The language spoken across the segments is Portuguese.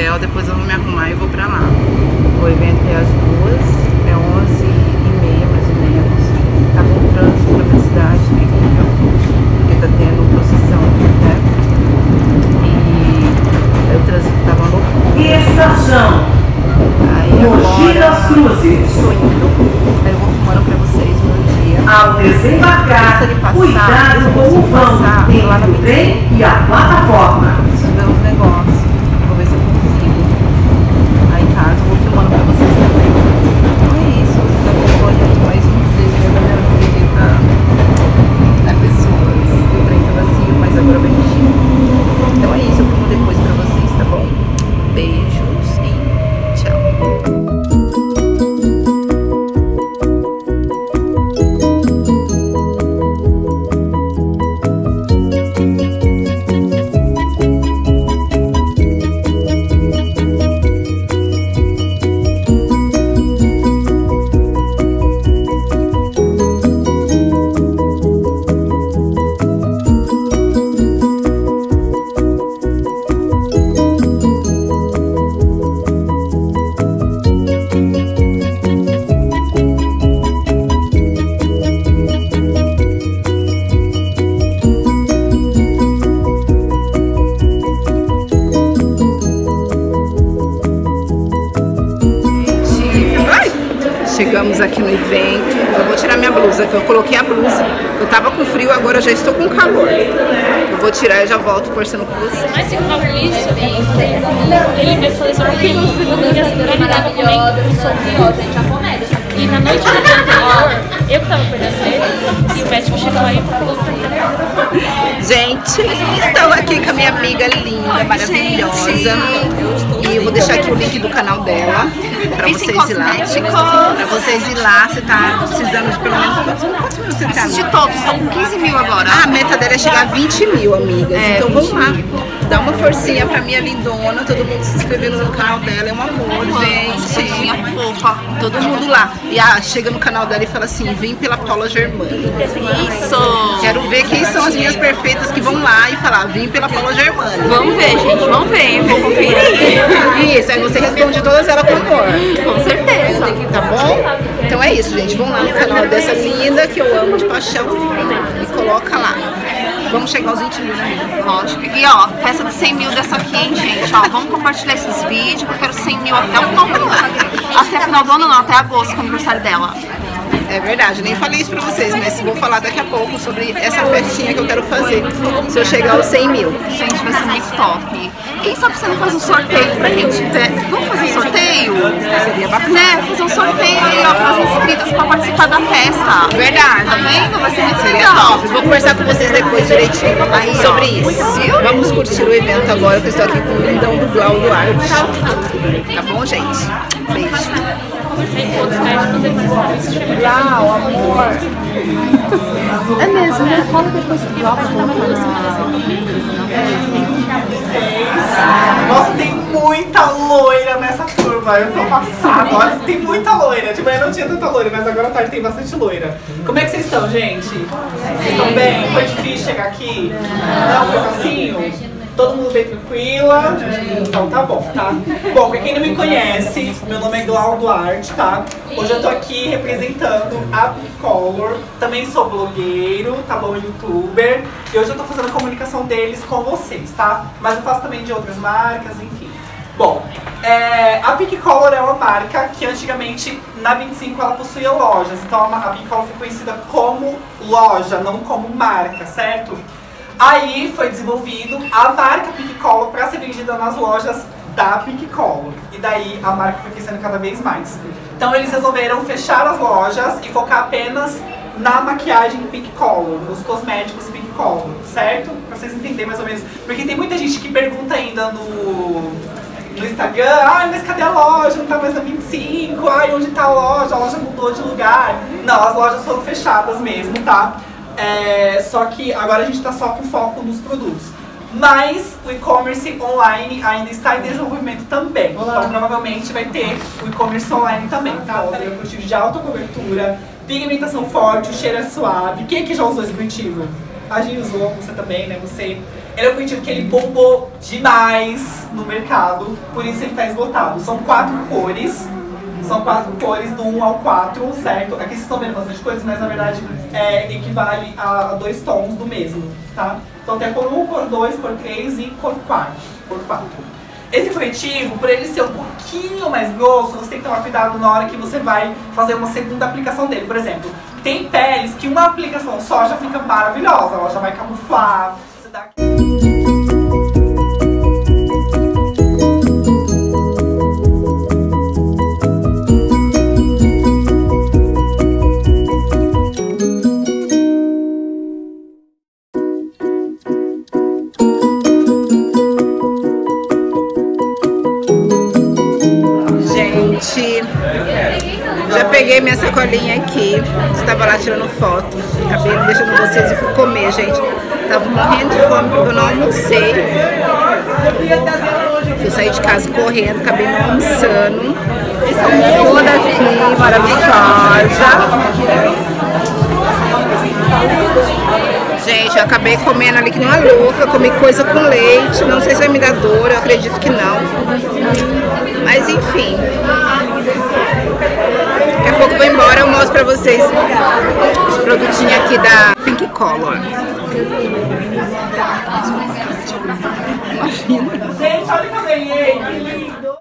hotel, depois eu vou me arrumar e vou pra lá. O evento é às 2h, é 11h30 mais ou menos. Tá com trânsito na minha cidade, terrível, porque tá tendo procissão, né? E o trânsito tava louco. Estação Mogi das Cruzes. Tô indo. Aí eu vou filmando pra vocês o meu dia. Ao desembarcar, cuidado com o vão entre o trem e a plataforma. Preciso ver uns negócios. Vou ver se eu consigo. Aí em casa eu vou filmando pra vocês também. Então é isso. Vocês acompanham aí mais um dia da minha vida. Né, pessoas? O trem tá vazio, mas agora vai encher. Então é isso. Eu filmo depois pra vocês, tá bom? Beijos e tchau. Chegamos aqui no evento. Eu vou tirar minha blusa, que eu coloquei a blusa. Eu tava com frio, agora já estou com calor. Eu vou tirar e já volto conversando com você. Mas se fala isso, ele me falou sobre o que você não ia se gravava comigo sobre japonês. E na noite anterior, eu que tava perdendo ele, e o médico chegou aí e falou pra ele. Gente, estou aqui com a minha amiga linda, maravilhosa. E eu vou deixar aqui o link do canal dela pra vocês ir lá. Pra vocês ir lá, você tá precisando de pelo menos quantos mil você tá? De todos, estão com 15 mil agora. Ah, a meta dela é chegar a 20 mil, amigas. Então vamos lá. Dá uma forcinha pra minha lindona, todo mundo se inscrevendo no canal dela, é um amor, gente. Fofa. Todo mundo lá. E chega no canal dela e fala assim, vim pela Paula Germani. Isso. Quero ver quem são as minhas perfeitas que vão lá e falar, vim pela Paula Germani. Vamos ver, gente, vamos ver, vou conferir. Isso, aí você responde todas elas com amor. Com certeza. Tá bom? Então é isso, gente. Vão lá no canal dessa linda que eu amo de paixão e coloca lá. Vamos chegar aos 20 mil, né? Lógico. E ó, festa de 100 mil dessa aqui, hein, gente? Ó, vamos compartilhar esses vídeos, que eu quero 100 mil até o final do ano. Até final do ano não, até agosto, que é o aniversário dela. É verdade, nem falei isso pra vocês, mas vou falar daqui a pouco sobre essa festinha que eu quero fazer se eu chegar aos 100 mil. Gente, vai ser muito top. Quem sabe você não faz um sorteio pra gente ver? Vamos fazer um sorteio? Seria bacana. Né? Fazer um sorteio aí, ó, para as inscritas pra participar da festa. Verdade. Tá vendo? Vai ser muito Seria legal. top. Vou conversar com vocês depois direitinho sobre isso. Vamos curtir o evento agora, que eu estou aqui com o lindão do Glau Duarte. Tá bom, gente? Beijo. Glau, amor. É mesmo, né? Fala depois do bloco. Nossa, tem muita loira nessa turma. Eu tô passada. Olha, tem muita loira. De manhã não tinha tanta loira, mas agora à tarde tem bastante loira. Como é que vocês estão, gente? Vocês estão bem? Foi difícil chegar aqui? Não, foi facinho? Todo mundo bem tranquila? Então tá bom, tá? Bom, pra quem não me conhece, meu nome é Glau Duarte, tá? Hoje eu tô aqui representando a Picolor. Também sou blogueiro, tá bom? Youtuber. E hoje eu tô fazendo a comunicação deles com vocês, tá? Mas eu faço também de outras marcas, enfim. Bom, a Picolor é uma marca que antigamente na 25 ela possuía lojas. Então a Picolor foi conhecida como loja, não como marca, certo? Aí foi desenvolvido a marca Picolor para ser vendida nas lojas da Picolor. E daí a marca foi crescendo cada vez mais. Então eles resolveram fechar as lojas e focar apenas na maquiagem Picolor, nos cosméticos Picolor, certo? Pra vocês entenderem mais ou menos. Porque tem muita gente que pergunta ainda no Instagram, mas cadê a loja? Não tá mais na 25, onde tá a loja mudou de lugar. Não, as lojas foram fechadas mesmo, tá? Só que agora a gente tá só com foco nos produtos. Mas o e-commerce online ainda está em desenvolvimento também. Olá. Então provavelmente vai ter o e-commerce online também, tá? É um curtivo de alta cobertura, pigmentação forte, o cheiro é suave. Quem aqui já usou esse curtivo? A Gi usou, você também, né? Você. Ele é um corretivo que ele bombou demais no mercado, por isso ele tá esgotado. São 4 cores. São 4 cores, do 1 ao 4, certo? Aqui vocês estão vendo bastante coisas, mas na verdade equivale a 2 tons do mesmo, tá? Então tem a cor 1, cor 2, cor 3 e cor 4. Esse corretivo, por ele ser um pouquinho mais grosso, você tem que tomar cuidado na hora que você vai fazer uma segunda aplicação dele. Por exemplo, tem peles que uma aplicação só já fica maravilhosa, ela já vai camuflar. Você dá aqui. Já peguei minha sacolinha aqui, estava lá tirando foto, acabei deixando vocês e fui comer, gente. Tava morrendo de fome porque eu não almocei. Eu saí de casa correndo, acabei não almoçando. Toda aqui, maravilhosa. Gente, eu acabei comendo ali que nem uma louca, comi coisa com leite, não sei se vai me dar dor, eu acredito que não. Mas enfim. Daqui a pouco eu vou embora, eu mostro pra vocês os produtinhos aqui da Pink Color. Gente, olha que eu ganhei, que lindo!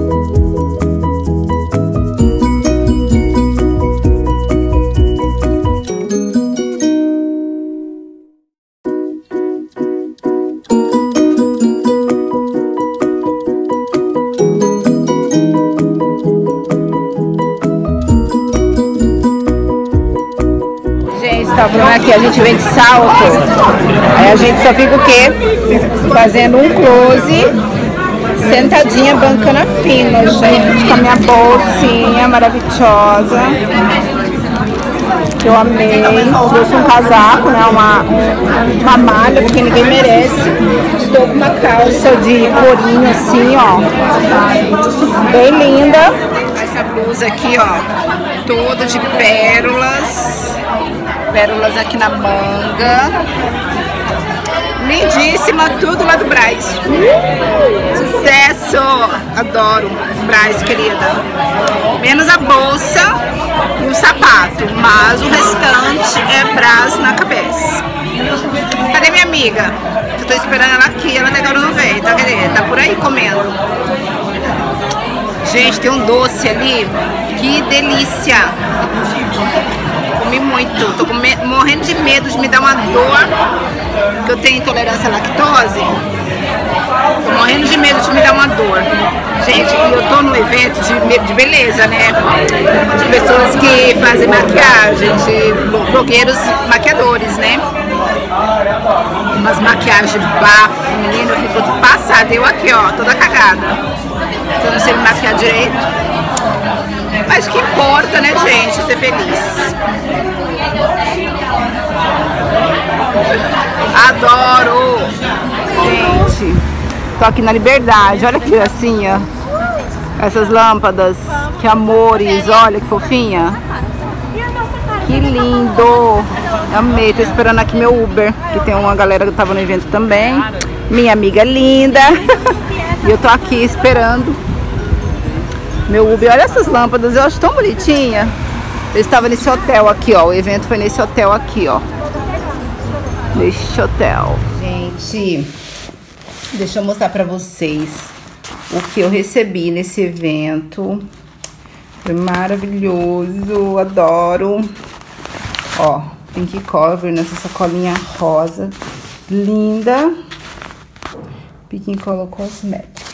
Tá falando aqui, a gente vem de salto, aí a gente só fica o quê? Fazendo um close, sentadinha, bancana fina, gente, com a minha bolsinha maravilhosa, que eu amei. Trouxe um casaco, né, uma malha, porque ninguém merece. Estou com uma calça de corinho assim, ó, bem linda. Essa blusa aqui, ó, toda de pérolas. Pérolas aqui na manga. Lindíssima, tudo lá do Brás. Sucesso! Adoro Brás, querida. Menos a bolsa e o sapato, mas o restante é Brás na cabeça. Cadê minha amiga? Eu tô esperando ela aqui, ela até agora não veio, tá, querida? Tá por aí comendo. Gente, tem um doce ali. Que delícia! Comi muito, tô morrendo de medo de me dar uma dor, que eu tenho intolerância à lactose. Tô morrendo de medo de me dar uma dor. Gente, eu tô num evento de beleza, né? De pessoas que fazem maquiagem, de blogueiros maquiadores, né? Umas maquiagens bafo, menina, eu fico passada. Eu aqui, ó, toda cagada. Eu não sei me maquiar direito. Mas que importa, né, gente? Ser feliz. Adoro! Gente, tô aqui na Liberdade. Olha que gracinha. Essas lâmpadas. Que amores. Olha que fofinha. Que lindo. Amei. Tô esperando aqui meu Uber. Que tem uma galera que tava no evento também. Minha amiga linda. E eu tô aqui esperando meu Uber. Olha essas lâmpadas, eu acho tão bonitinha. Eu estava nesse hotel aqui, ó. O evento foi nesse hotel aqui, ó. Neste hotel. Gente, deixa eu mostrar pra vocês o que eu recebi nesse evento. Foi maravilhoso, adoro. Ó, Pink Color nessa sacolinha rosa. Linda. Pink Color Cosméticos.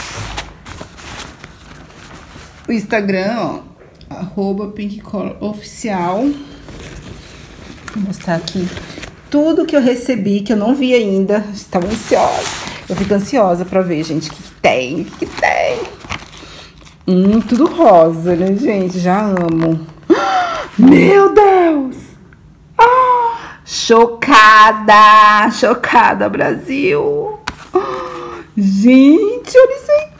O Instagram, ó, @pinkcoloroficial. Vou mostrar aqui tudo que eu recebi, que eu não vi ainda. Estava ansiosa. Eu fico ansiosa pra ver, gente, o que tem, o que tem. Tudo rosa, né, gente? Já amo. Meu Deus! Chocada! Chocada, Brasil! Gente, olha isso aqui!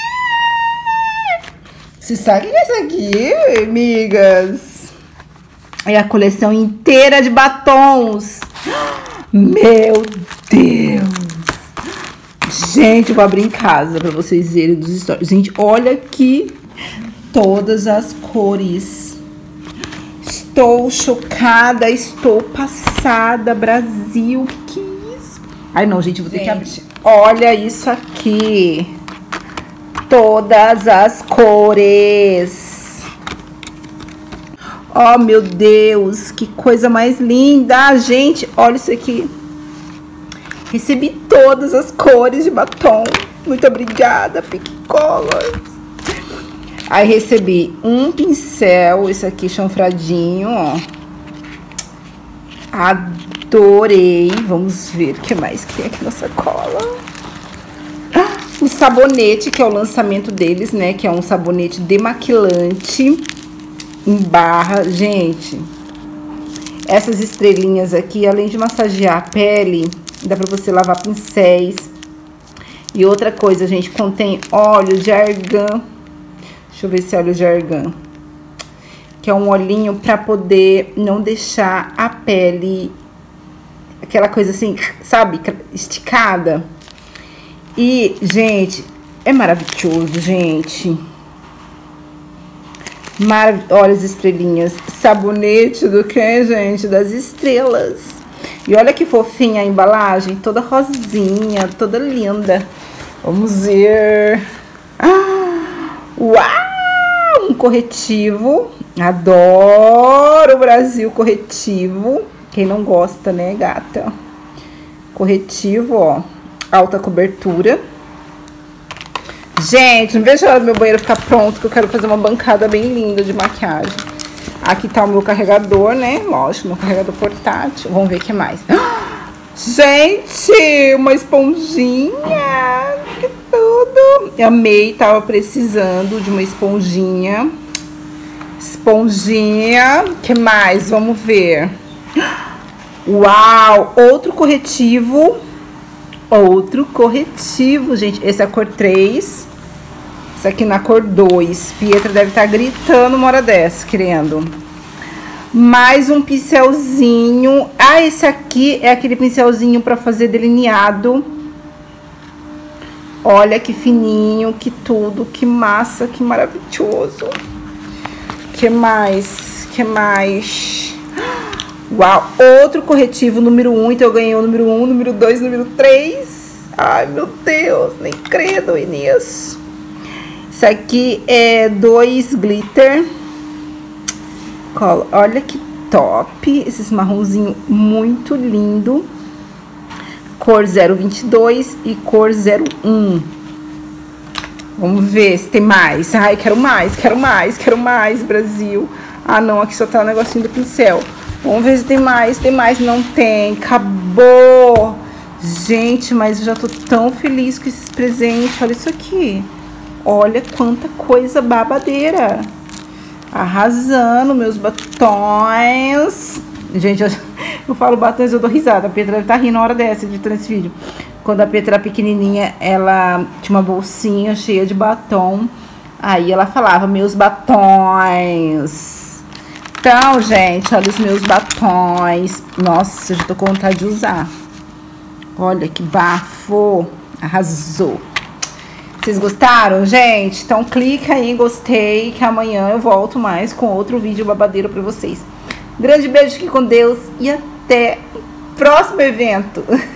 Você sabe o que é isso aqui, amigas? É a coleção inteira de batons. Meu Deus! Gente, eu vou abrir em casa pra vocês verem dos stories. Gente, olha aqui todas as cores. Estou chocada, estou passada, Brasil. Que é isso? Ai, não, gente, eu vou ter que abrir. Olha isso aqui. Todas as cores. Oh, meu Deus, que coisa mais linda. Gente, olha isso aqui. Recebi todas as cores de batom. Muito obrigada, Pique Colors. Aí recebi um pincel, esse aqui chanfradinho, ó. Adorei. Vamos ver o que mais que tem aqui na sacola. O sabonete, que é o lançamento deles, né? Que é um sabonete demaquilante em barra. Gente, essas estrelinhas aqui, além de massagear a pele, dá pra você lavar pincéis. E outra coisa, gente, contém óleo de argan. Deixa eu ver esse óleo de argan. Que é um olhinho pra poder não deixar a pele aquela coisa assim, sabe? Esticada. E, gente, é maravilhoso, gente. Olha as estrelinhas. Sabonete do que, gente? Das estrelas. E olha que fofinha a embalagem. Toda rosinha, toda linda. Vamos ver. Uau! Um corretivo. Adoro o Brasil corretivo. Quem não gosta, né, gata? Corretivo, ó. Alta cobertura. Gente, não vejo a hora do meu banheiro ficar pronto, que eu quero fazer uma bancada bem linda de maquiagem. Aqui tá o meu carregador, né? Lógico, meu carregador portátil. Vamos ver o que mais. Gente, uma esponjinha. Que tudo. Eu amei, tava precisando de uma esponjinha. Esponjinha. O que mais? Vamos ver. Uau! Outro corretivo. Outro corretivo, gente. Esse é a cor 3. Esse aqui na cor 2. Pietra deve estar gritando uma hora dessa, querendo. Mais um pincelzinho. Ah, esse aqui é aquele pincelzinho pra fazer delineado. Olha que fininho, que tudo, que massa, que maravilhoso. Que mais? Que mais? Uau, outro corretivo número 1, então eu ganhei o número 1, número 2, número 3. Ai, meu Deus, nem credo, Inês. Isso aqui é 2 glitter. Olha que top, esses marronzinho muito lindo. Cor 022 e cor 01. Vamos ver se tem mais. Ai, quero mais, quero mais, quero mais, Brasil. Ah, não, aqui só tá o negocinho do pincel. Vamos ver se tem mais, não tem, acabou. Gente, mas eu já tô tão feliz com esses presentes, olha isso aqui. Olha quanta coisa babadeira. Arrasando, meus batons. Gente, eu falo batons, eu dou risada, a Petra deve estar rindo na hora dessa, editando esse vídeo. Quando a Petra era pequenininha, ela tinha uma bolsinha cheia de batom. Aí ela falava, meus batons. Então, gente, olha os meus batons. Nossa, eu já tô com vontade de usar. Olha que bafo. Arrasou. Vocês gostaram, gente? Então, clica aí em gostei, que amanhã eu volto mais com outro vídeo babadeiro pra vocês. Grande beijo, fique com Deus e até o próximo evento.